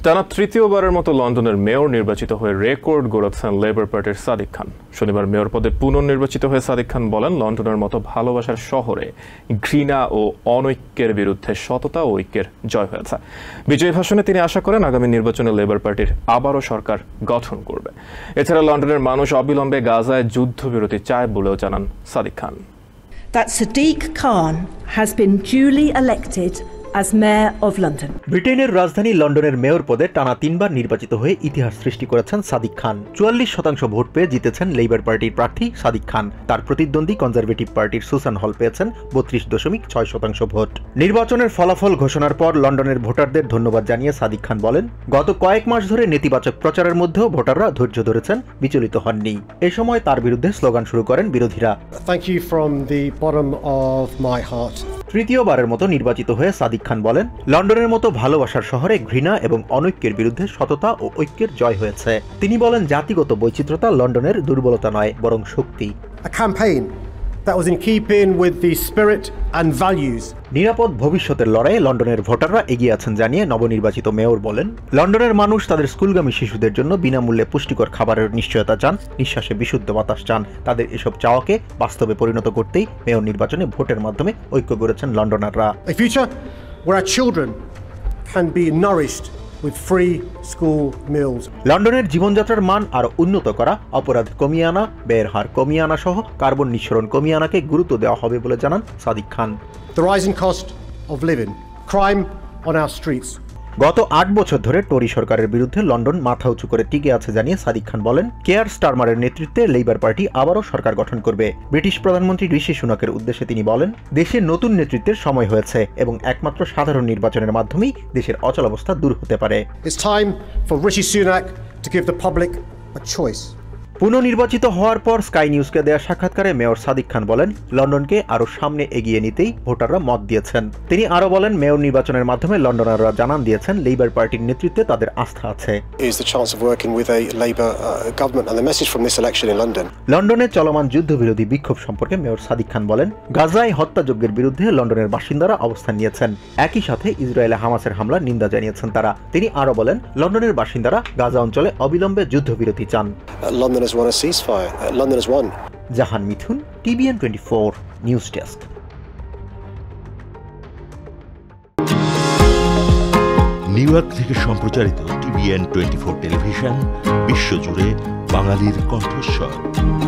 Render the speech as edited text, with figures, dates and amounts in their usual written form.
টানা তৃতীয়বারের মতো লন্ডনের মেয়র নির্বাচিত হয়ে রেকর্ড গড়েছেন লেবার পার্টির সাদিক খান। শনিবার মেয়র পদে পুনর্নির্বাচিত হয়ে সাদিক খান বলেন, লন্ডনের মতো ভালোবাসার শহরে ঘৃণা ও অনৈক্যের বিরুদ্ধে সততা ও ঐক্যের জয় হয়েছে। বিজয়ী ভাষণে তিনি আশা করেন আগামী নির্বাচনে লেবার পার্টির আবারও সরকার গঠন করবে। এছাড়া লন্ডনের মানুষ অবিলম্বে গাজায় যুদ্ধবিরতি চায় বলেও জানান সাদিক খান। That Sadiq Khan has been duly elected as Mayor of London. ব্রিটেনের রাজধানী লন্ডনের মেয়র পদে টানা 3 বার নির্বাচিত হয়ে ইতিহাস সৃষ্টি করেছেন সাদিক খান। 44% ভোট পেয়ে জিতেছেন লেবার পার্টির প্রার্থী সাদিক খান। তার প্রতিদ্বন্দ্বী কনজারভেটিভ পার্টির সুসান হল পেয়েছেন 32.6% ভোট। নির্বাচনের ফলাফল ঘোষণার পর লন্ডনের ভোটারদের ধন্যবাদ জানিয়ে সাদিক খান বলেন, গত কয়েক মাস ধরে নেতিবাচক প্রচারের মধ্যেও ভোটাররা ধৈর্য ধরেছেন, বিচলিত হননি। এ সময় তার বিরুদ্ধে স্লোগান শুরু করেন বিরোধীরা। Thank you from the bottom of my heart. তৃতীয়বারের মতো নির্বাচিত হয়ে সাদিক খান বলেন, লন্ডনের মতো ভালোবাসার শহরে ঘৃণা এবং অনৈক্যের বিরুদ্ধে সততা ও ঐক্যের জয় হয়েছে। তিনি বলেন, জাতিগত বৈচিত্র্যতা লন্ডনের দুর্বলতা নয়, বরং শক্তি। A campaign that was in keeping with the spirit and values. নিরাপদ ভবিষ্যতের লড়াইয়ে লন্ডনের ভোটাররা এগিয়ে আছেন জানিয়ে নবনির্বাচিত মেয়র বলেন, লন্ডনের মানুষ তাদের স্কুলগামী শিশুদের জন্য বিনামূল্যে পুষ্টিকর খাবারের নিশ্চয়তা চান, নিঃশ্বাসে বিশুদ্ধ বাতাস চান। তাদের এসব চাওয়াকে বাস্তবে পরিণত করতেই মেয়র নির্বাচনে ভোটের মাধ্যমে ঐক্য গড়েছেন লন্ডনাররা। A future where our children can be nourished with free school meals. লন্ডনের জীবনযাত্রার মান আরো উন্নত করা, অপরাধ কমিয়ে আনা, ব্যয়ের হার কমিয়ে আনা সহ কার্বন নিঃসরণ কমিয়ে আনাকে গুরুত্ব দেওয়া হবে বলে জানান সাদিক খান। The rising cost of living, crime on our streets. গত 8 বছর ধরে টরি সরকারের বিরুদ্ধে লন্ডন মাথা উঁচু করে টিকে আছে জানিয়ে সাদিক খান বলেন, কেয়ার স্টারমারের নেতৃত্বে লেবার পার্টি আবারও সরকার গঠন করবে। ব্রিটিশ প্রধানমন্ত্রী ঋষি সুনাকের উদ্দেশ্যে তিনি বলেন, দেশে নতুন নেতৃত্বের সময় হয়েছে এবং একমাত্র সাধারণ নির্বাচনের মাধ্যমেই দেশের অচলাবস্থা দূর হতে পারে। It's time for Rishi Sunak to give the public a choice. পুনর্নির্বাচিত হওয়ার পর স্কাই নিউজকে দেয়া সাক্ষাৎকারে মেয়র সাদিক খান বলেন, লন্ডনকে আরো সামনে এগিয়ে নিতেই ভোটাররা মত দিয়েছেন। তিনি আরো বলেন, মেয়র নির্বাচনের মাধ্যমে লন্ডনাররা জানান দিয়েছেন লেবার পার্টির নেতৃত্বে তাদের আস্থা আছে। লন্ডনে চলমান যুদ্ধবিরোধী বিক্ষোভ সম্পর্কে মেয়র সাদিক খান বলেন, গাজায় হত্যাযজ্ঞের বিরুদ্ধে লন্ডনের বাসিন্দারা অবস্থান নিয়েছেন। একই সাথে ইসরায়েলে হামাসের হামলার নিন্দা জানিয়েছেন তারা। তিনি আরো বলেন, লন্ডনের বাসিন্দারা গাজা অঞ্চলে অবিলম্বে যুদ্ধবিরতি চান। Want a ceasefire. London has won. Jahan Mithun, TBN 24 news desk. New York থেকে সম্প্রচারিত TBN 24 টেলিভিশন বিশ্বজুড়ে বাঙালির কণ্ঠস্বর।